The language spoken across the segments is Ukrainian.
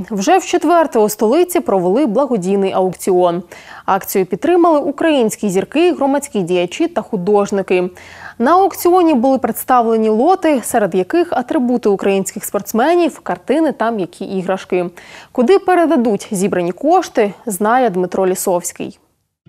Вже вчетверте у столиці провели благодійний аукціон. Акцію підтримали українські зірки, громадські діячі та художники. На аукціоні були представлені лоти, серед яких атрибути українських спортсменів, картини та м'які іграшки. Куди передадуть зібрані кошти, знає Дмитро Лісовський.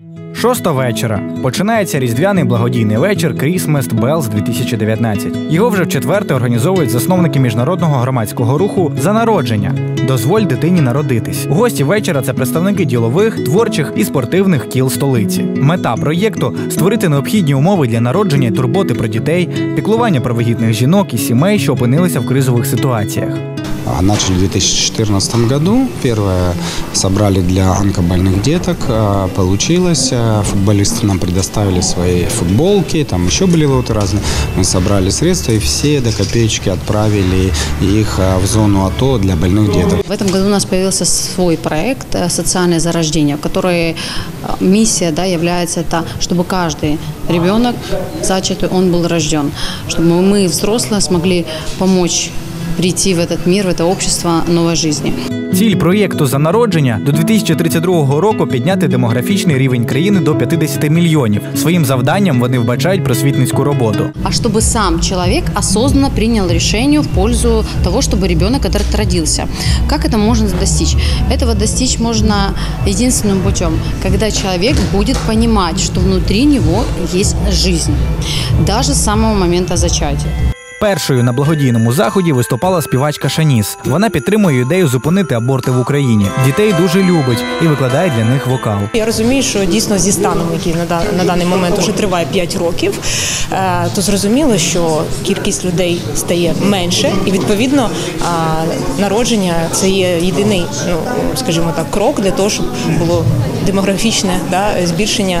6 вечора. Починається різдвяний благодійний вечір Christmas Bells 2019. Його вже вчетверте організовують засновники міжнародного громадського руху «За народження». Дозволь дитині народитись. Гості вечора – це представники ділових, творчих і спортивних кіл столиці. Мета проєкту – створити необхідні умови для народження і турботи про дітей, піклування про вагітних жінок і сімей, що опинилися в кризових ситуаціях. Начали в 2014 году. Первое собрали для онкобольных деток. Получилось. Футболисты нам предоставили свои футболки. Там еще были лоты разные. Мы собрали средства и все до копеечки отправили их в зону АТО для больных деток. В этом году у нас появился свой проект «Социальное зарождение», в которой миссия является это, чтобы каждый ребенок зачатый, он был рожден. Чтобы мы, взрослые, смогли помочь прийти в этот мир, в это общество новой жизни. Ціль проєкту «За народження» до 2032 року підняти демографічний рівень країни до 50 мільйонів. Своїм завданням вони вбачають просвітницьку роботу. А чтобы сам человек осознанно принял решение в пользу того, чтобы ребенок этот родился. Как это можно достичь? Этого достичь можно единственным путем, когда человек будет понимать, что внутри него есть жизнь, даже с самого момента зачатия. Першою на благодійному заході виступала співачка Шаніс. Вона підтримує ідею зупинити аборти в Україні. Дітей дуже любить і викладає для них вокал. Я розумію, що дійсно зі станом, який на даний момент вже триває 5 років, то зрозуміло, що кількість людей стає менше. І, відповідно, народження – це є єдиний, скажімо так, крок для того, щоб було демографічне збільшення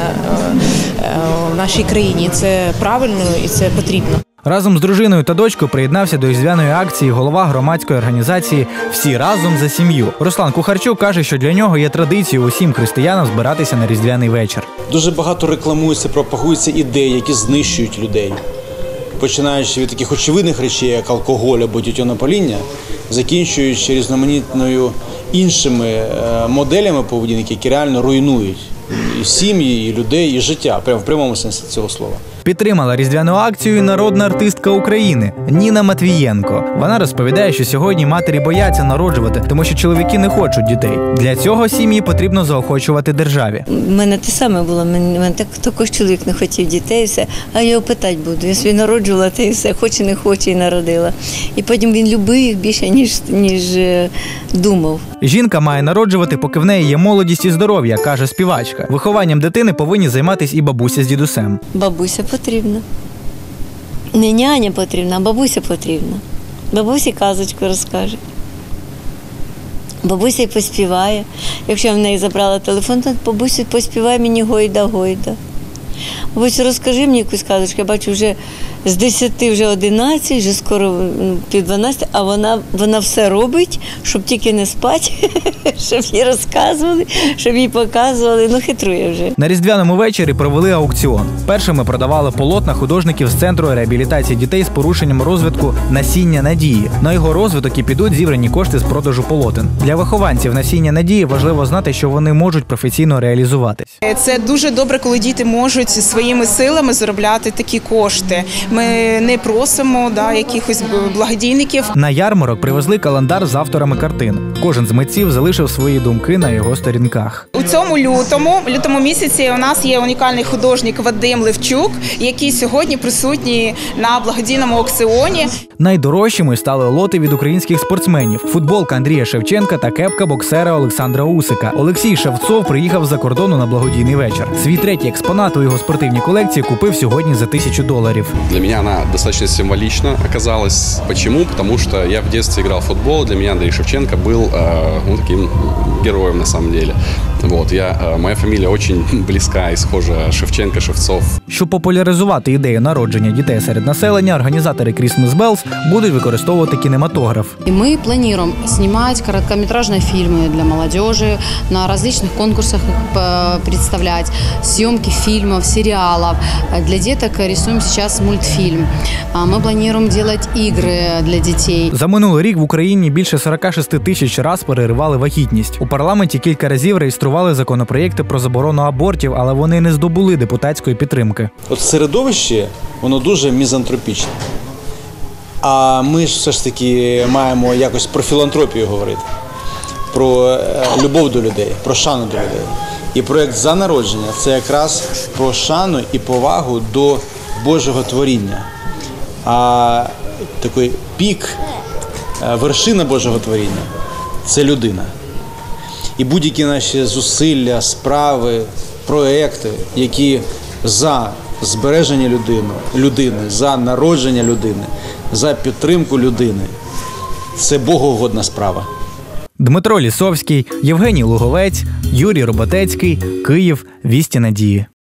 в нашій країні. Це правильно і це потрібно. Разом з дружиною та дочкою приєднався до різдвяної акції голова громадської організації «Всі разом за сім'ю». Руслан Кухарчук каже, що для нього є традицією усім християнам збиратися на різдвяний вечір. Дуже багато рекламується, пропагуються ідеї, які знищують людей. Починаючи від таких очевидних речей, як алкоголь або тютюнопаління, закінчуючи різноманітною іншими моделями поведінки, які реально руйнують і сім'ї, і людей, і життя, прямо в прямому сенсі цього слова. Підтримала різдвяну акцію народна артистка України Ніна Матвієнко. Вона розповідає, що сьогодні матері бояться народжувати, тому що чоловіки не хочуть дітей. Для цього сім'ї потрібно заохочувати державі. У мене те саме було, мене також чоловік не хотів дітей, все. А я його питати буду, я собі народжувала, та і все, хоче не хоче, і народила. І потім він любив їх більше, ніж думав. Жінка має народжувати, поки в неї є молодість і здоров'я, каже співачка. Вихованням дитини повинні займатися і бабуся з дідусем. Бабуся потрібна. Не няня потрібна, а бабуся потрібна. Бабусі казочку розкаже. Бабуся й поспіває. Якщо в неї забрала телефон, то бабуся поспіває мені гойда-гойда. Бабуся, розкажи мені якусь казочку. Я бачу, вже з 10, вже 11, вже скоро пів 12, а вона все робить, щоб тільки не спати, щоб їй розказували, щоб їй показували. Хитрує вже. На різдвяному вечорі провели аукціон. Першими продавали полотна художників з Центру реабілітації дітей з порушенням розвитку «Насіння надії». На його розвиток і підуть зібрані кошти з продажу полотен. Для вихованців «Насіння надії» важливо знати, що вони можуть професійно реалізуватись. Це дуже добре, коли діти можуть своїми силами заробляти такі кошти. Ми не просимо якихось благодійників. На ярмарок привезли календар з авторами картин. Кожен з митців залишив свої думки на його сторінках. У цьому лютому місяці у нас є унікальний художник Вадим Левчук, який сьогодні присутній на благодійному аукціоні. Найдорожчими стали лоти від українських спортсменів. Футболка Андрія Шевченка та кепка боксера Олександра Усика. Олексій Шевцов приїхав з-за кордону на благодійний вечір. Свій третій експонат у його спортивній колекції купив сьогодні за $1000. Для меня она достаточно символична оказалась. Почему? Потому что я в детстве играл в футбол, для меня Андрей Шевченко был таким героем на самом деле. Моя фамилия очень близка і схожа Шевченко, Шевцов. Щоб популяризувати ідею народження дітей серед населення, організатори Christmas Bells будуть використовувати кінематограф. И мы планируем снимать короткометражные фильмы для молодежи, на различных конкурсах их представлять, съемки фильмов, сериалов. сериалов. Для деток рисуем сейчас мультфильм. Мы планируем делать игры для детей. За минулий рік в Україні більше 46 тисяч раз переривали вагітність. У парламенті кілька разів реєстрували законопроєкти про заборону абортів, але вони не здобули депутатської підтримки. От середовище, воно дуже мізантропічне. А ми ж все ж таки маємо якось про філантропію говорити, про любов до людей, про шану до людей. І проєкт «За народження» – це якраз про шану і повагу до Божого творіння. А такий пік, вершина Божого творіння – це людина. І будь-які наші зусилля, справи, проекти, які за збереження людини, за народження людини, за підтримку людини – це богоугодна справа. Дмитро Лісовський, Євгеній Луговець, Юрій Роботецький, Київ, Вісті Надії.